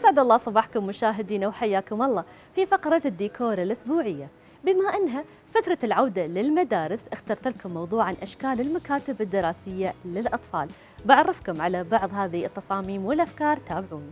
أسعد الله صباحكم مشاهدينا وحياكم الله في فقرة الديكور الأسبوعية. بما أنها فترة العودة للمدارس اخترت لكم موضوع عن أشكال المكاتب الدراسية للأطفال. بعرفكم على بعض هذه التصاميم والأفكار، تابعوني.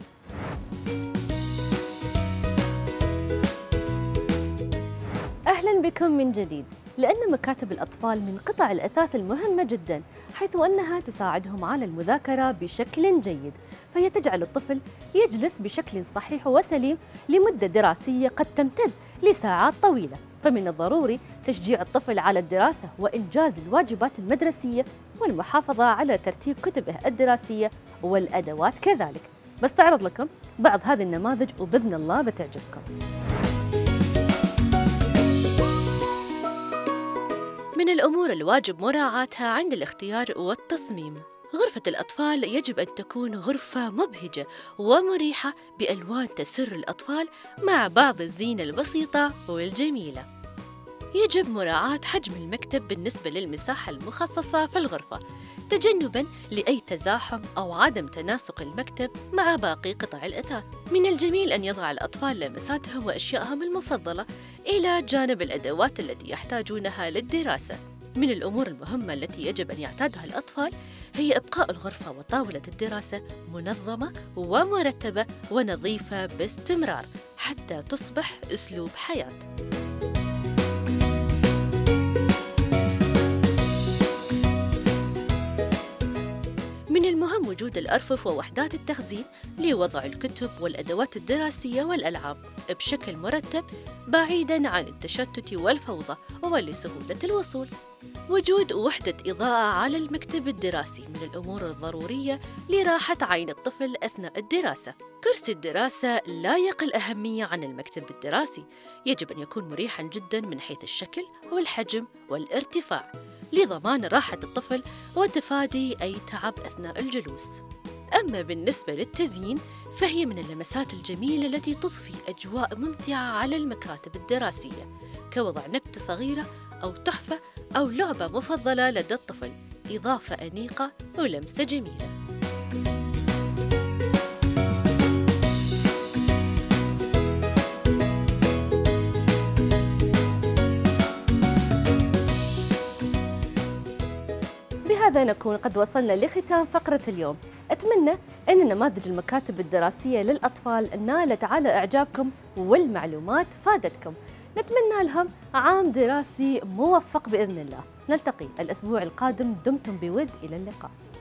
أهلا بكم من جديد. لأن مكاتب الأطفال من قطع الأثاث المهمة جدا، حيث أنها تساعدهم على المذاكرة بشكل جيد، فهي تجعل الطفل يجلس بشكل صحيح وسليم لمدة دراسية قد تمتد لساعات طويلة. فمن الضروري تشجيع الطفل على الدراسة وإنجاز الواجبات المدرسية والمحافظة على ترتيب كتبه الدراسية والأدوات كذلك. بستعرض لكم بعض هذه النماذج وبإذن الله بتعجبكم. من الأمور الواجب مراعاتها عند الاختيار والتصميم، غرفة الأطفال يجب أن تكون غرفة مبهجة ومريحة بألوان تسر الأطفال مع بعض الزينة البسيطة والجميلة. يجب مراعاة حجم المكتب بالنسبة للمساحة المخصصة في الغرفة، تجنباً لأي تزاحم أو عدم تناسق المكتب مع باقي قطع الأثاث. من الجميل أن يضع الأطفال لمساتهم وأشيائهم المفضلة إلى جانب الأدوات التي يحتاجونها للدراسة. من الأمور المهمة التي يجب أن يعتادها الأطفال هي إبقاء الغرفة وطاولة الدراسة منظمة ومرتبة ونظيفة باستمرار حتى تصبح أسلوب حياة. من المهم وجود الأرفف ووحدات التخزين لوضع الكتب والأدوات الدراسية والألعاب بشكل مرتب بعيداً عن التشتت والفوضى ولسهولة الوصول. وجود وحدة إضاءة على المكتب الدراسي من الأمور الضرورية لراحة عين الطفل أثناء الدراسة. كرسي الدراسة لا يقل أهمية عن المكتب الدراسي، يجب أن يكون مريحاً جداً من حيث الشكل والحجم والارتفاع لضمان راحة الطفل وتفادي أي تعب أثناء الجلوس. أما بالنسبة للتزيين فهي من اللمسات الجميلة التي تضفي أجواء ممتعة على المكاتب الدراسية، كوضع نبتة صغيرة أو تحفة أو لعبة مفضلة لدى الطفل، إضافة أنيقة ولمسة جميلة. بهذا نكون قد وصلنا لختام فقرة اليوم. أتمنى أن نماذج المكاتب الدراسية للأطفال نالت على إعجابكم والمعلومات فادتكم. نتمنى لهم عام دراسي موفق بإذن الله. نلتقي الأسبوع القادم، دمتم بود، إلى اللقاء.